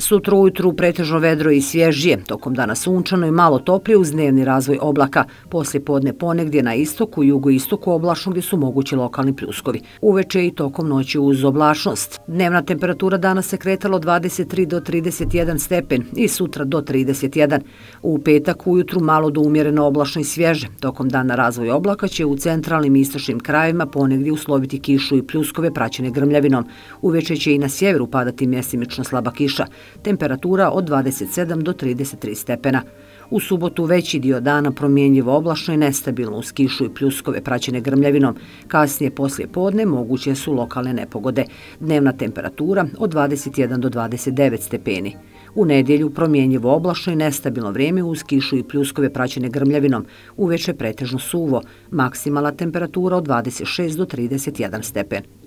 Sutra ujutru pretežno vedro i svježije, tokom dana sunčano i malo toplije uz dnevni razvoj oblaka. Poslije podne ponegdje na istoku i jugoistoku oblačno gdje su mogući lokalni pljuskovi. Uveče i tokom noći uz oblačnost. Dnevna temperatura danas se kretala od 23 do 31 stepen i sutra do 31. U petak ujutru malo do umjereno oblačno i svježe. Tokom dana razvoj oblaka će u centralnim i istočnim krajevima ponegdje usloviti kišu i pljuskove praćene grmljavinom. Uveče će i na sjeveru padati mjesimično slaba kiša. Temperatura od 27 do 33 stepena. U subotu veći dio dana promjenjivo oblačno i nestabilno uz kišu i pljuskove praćene grmljavinom. Kasnije poslije podne moguće su lokalne nepogode. Dnevna temperatura od 21 do 29 stepeni. U nedjelju promjenjivo oblačno i nestabilno vrijeme uz kišu i pljuskove praćene grmljavinom. Uveče pretežno suvo. Maksimalna temperatura od 26 do 31 stepen.